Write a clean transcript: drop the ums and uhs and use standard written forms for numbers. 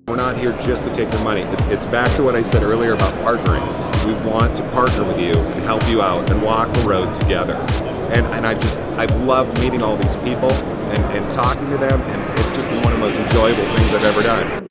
We're not here just to take your money. It's back to what I said earlier about partnering. We want to partner with you and help you out and walk the road together. And I've loved meeting all these people and talking to them, and it's just been one of the most enjoyable things I've ever done.